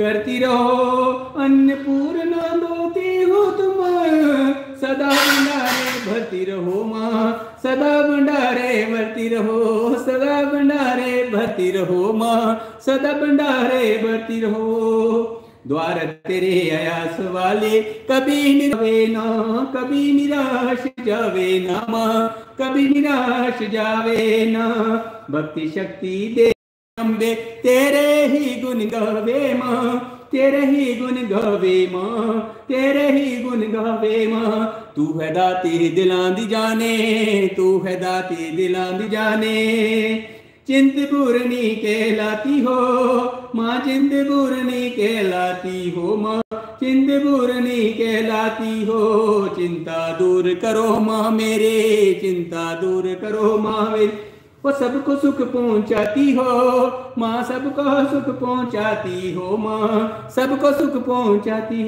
करती रहो। अन्नपूर्णा दोती हो तुम, सदा भंडारे भरती रहो माँ, सदा भंडारे भरती रहो, सदा भंडारे भरती रहो माँ, सदा भंडारे भरती रहो। द्वार तेरे आयास वाले कभी निरावे ना, कभी निराश जावे ना माँ, कभी निराश जावे ना। भक्ति शक्ति दे अम्बे तेरे ही गुण गावे माँ, तेरे ही गुण गावे माँ, तेरे ही गुण गावे माँ। तू है दाती दिलां दी जाने, तू है दाती दिलां दी जाने। चिंतपूर्णी कहलाती हो माँ, चिंतपूर्णी कहलाती हो माँ, चिंतपूर्णी कहलाती हो। चिंता दूर करो माँ मेरे, चिंता दूर करो माँ मेरे। वो सबको सुख पहुंचाती हो माँ, सबको सुख पहुंचाती हो माँ, सबको सुख पहुंचाती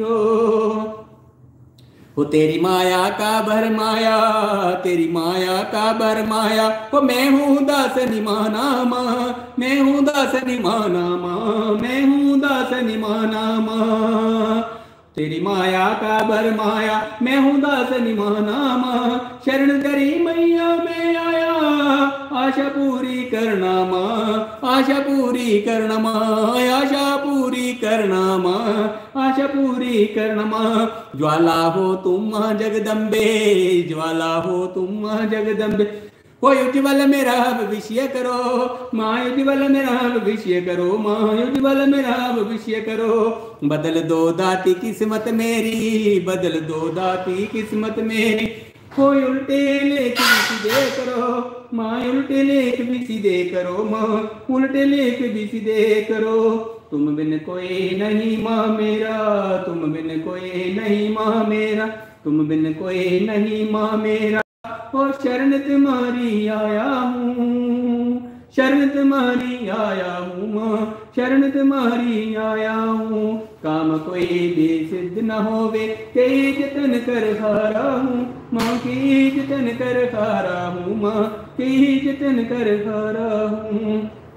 हो तेरी माया का भर माया, तेरी माया का भर माया। वो मैं हूँ दास निमाना माँ, मैं हूँ दास निमाना माँ, मैं हूँ दास निमाना माँ। तेरी माया का भर माया, मैं हूँ दास निमाना माँ। शरण तेरी मैया में आया, आशा पूरी करना माँ, आशा पूरी करना माँ, आशा पूरी करना माँ, आशा पूरी करना माँ। ज्वाला हो तुम माँ जगदम्बे, ज्वाला हो तुम माँ जगदम्बे। वो उज्ज्वल मेरा भविष्य करो माँ, उज्ज्वल मेरा भविष्य करो माँ, उज्ज्वल मेरा भविष्य करो। बदल दो दाती किस्मत मेरी, बदल दो दाती किस्मत मेरी। कोई उल्टे लेख भी सीधे करो माँ, उल्टे लेख भी सीधे करो माँ, उल्टे लेख भी सीधे करो। तुम बिन कोई नहीं माँ मेरा, तुम बिन कोई नहीं माँ मेरा, तुम बिन कोई नहीं माँ मेरा। ओ शरण तुम्हारी आया हूँ, शरण तुम्हारी आया हूँ माँ, शरण तुम्हारी आया हूँ। काम कोई भी सिद्ध न होवे, कई जतन कर हारा हूँ माँ, कई जतन कर हारा हूँ माँ, कई जतन कर हारा हूँ।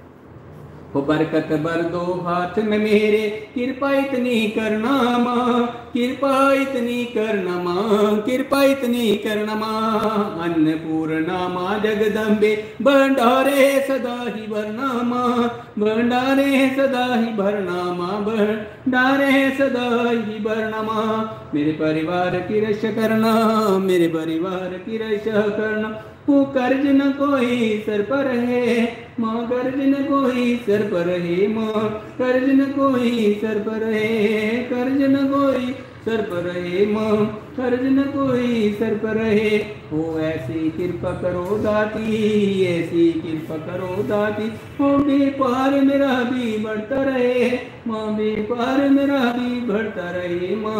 वो बरकत भर दो हाथ में मेरे, कृपा इतनी करना माँ, कृपा इतनी करना माँ, कृपा इतनी करना माँ। अन्नपूर्णा माँ जगदम्बे, भंडारे सदा ही भरना माँ, भंडारे सदा ही भरना माँ, भंडारे सदा ही भरना माँ। मेरे परिवार की रक्षा करना, मेरे परिवार की रक्षा करना। वो कर्ज न कोई सर पर है माँ, कर्ज न कोई सर पर है माँ, कर्ज न कोई सर पर है, कर्ज न कोई सर पर है माँ, कर्ज न कोई सर पर है। हो ऐसी कृपा करो दाती, ऐसी कृपा करो दाती। हो बेपार मेरा भी बढ़ता रहे माँ, बेपार मेरा भी बढ़ता रहे माँ,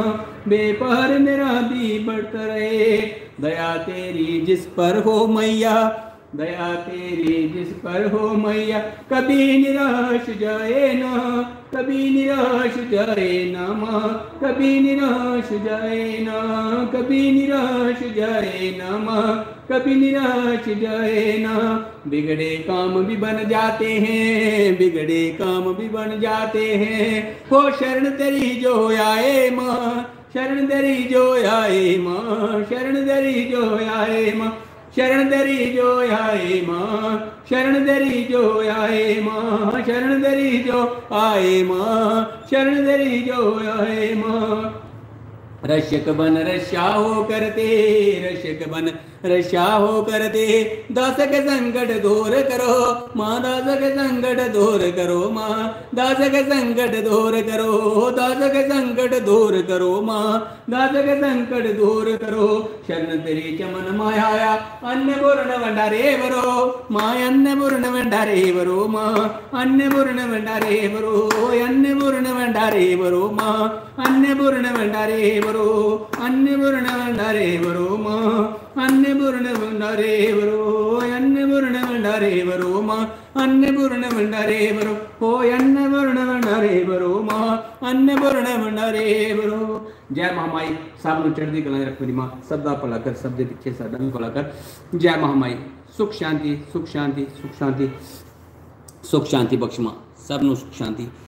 बेपार मेरा भी बढ़ता रहे। दया तेरी जिस पर हो मैया, दया तेरी जिस पर हो मैया। कभी निराश जाए ना, कभी निराश जाए ना माँ, कभी निराश जाए ना, कभी निराश जाए ना माँ, कभी निराश जाए ना। बिगड़े काम भी बन जाते हैं, बिगड़े काम भी बन जाते हैं। हो शरण तेरी जो आए माँ, शरण तेरी जो आए माँ, शरण तेरी जो आए माँ, शरण तेरी जो आए माँ, शरण तेरी जो आए माँ, शरण तेरी जो आए माँ, शरण तेरी जो आए माँ। रक्षक बन रक्षा हो करते, रक्षक बन रक्षा हो करते। दास के संकट दूर करो माँ, दास के संकट दूर करो माँ, दास के संकट दूर करो, दास के संकट दूर करो माँ, दास के संकट दूर करो। शरण तेरी चमन माया, अन्नपूर्ण भंडारे भरो माँ, अन्नपूर्ण भंडारे भरो माँ, अन्नपूर्ण भंडारे भरो, अन्नपूर्ण भंडारे भरो माँ, अन्नपूर्ण भंडारे भरो, अन्नपूर्ण भंडारे भरो माँ, अन्नपूर्ण भंडारे भरो, अन्नपूर्ण भंडारे भरो माँ, अन्नपूर्ण भंडारे भरो। हो अन्नपूर्ण भंडारे भरो माँ, अन्नपूर्ण भंडारे भरो। जय महामाई, सब चढ़ती कला रख मेरी माँ, सबदा भला कर, सब दे पिछे साडा भी भला कर। जय महामाई, सुख शांति, सुख शांति, सुख शांति, सुख शांति बख्श माँ, सब नूं सुख शांति।